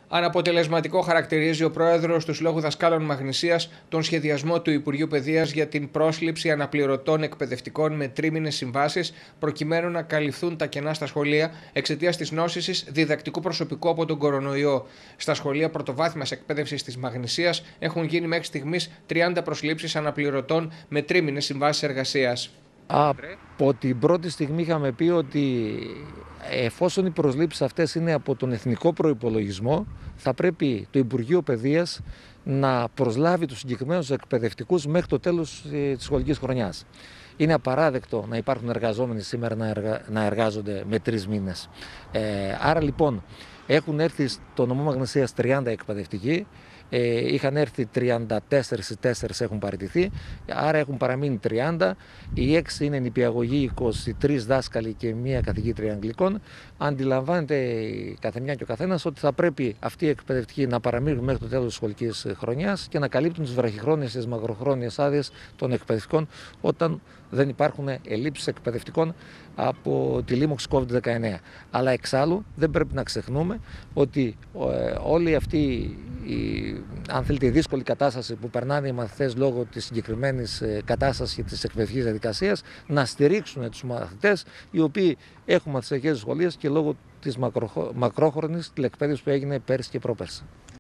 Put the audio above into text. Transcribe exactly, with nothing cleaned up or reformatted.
Αναποτελεσματικό χαρακτηρίζει ο πρόεδρος του Συλλόγου Δασκάλων Μαγνησίας τον σχεδιασμό του Υπουργείου Παιδείας για την πρόσληψη αναπληρωτών εκπαιδευτικών με τρίμηνες συμβάσεις, προκειμένου να καλυφθούν τα κενά στα σχολεία εξαιτίας της νόσησης διδακτικού προσωπικού από τον κορονοϊό. Στα σχολεία πρωτοβάθμιας εκπαίδευσης της Μαγνησίας έχουν γίνει μέχρι στιγμής τριάντα προσλήψεις αναπληρωτών με τρίμηνες συμβάσεις εργασίας. Από την πρώτη στιγμή είχαμε πει ότι εφόσον οι προσλήψεις αυτές είναι από τον εθνικό προϋπολογισμό, θα πρέπει το Υπουργείο Παιδείας να προσλάβει τους συγκεκριμένους εκπαιδευτικούς μέχρι το τέλος της σχολικής χρονιάς. Είναι απαράδεκτο να υπάρχουν εργαζόμενοι σήμερα να, εργα... να εργάζονται με τρεις μήνες. Ε, άρα λοιπόν έχουν έρθει στο νομό Μαγνησίας τριάντα εκπαιδευτικοί. Ε, είχαν έρθει τριάντα τέσσερα, τέσσερα έχουν παραιτηθεί, άρα έχουν παραμείνει τριάντα. Οι έξι είναι νηπιαγωγοί, είκοσι τρεις δάσκαλοι και μία καθηγήτρια Αγγλικών. Αντιλαμβάνεται η καθεμιά και ο καθένας ότι θα πρέπει αυτοί οι εκπαιδευτικοί να παραμείνουν μέχρι το τέλος της σχολικής χρονιάς και να καλύπτουν τις βραχυχρόνιες και τις μακροχρόνιες άδειες των εκπαιδευτικών όταν δεν υπάρχουν ελλείψεις εκπαιδευτικών από τη λίμωξη κόβιντ δεκαεννέα. Αλλά εξάλλου δεν πρέπει να ξεχνούμε ότι ε, όλη αυτή η, αν θέλετε, η δύσκολη κατάσταση που περνάνε οι μαθητές λόγω της συγκεκριμένης κατάστασης και της εκπαιδευτικής διαδικασίας να στηρίξουν τους μαθητές οι οποίοι έχουν μαθησιακές δυσκολίες και λόγω της μακροχρόνης τηλεκπαίδευσης που έγινε πέρυσι και πρόπερσι.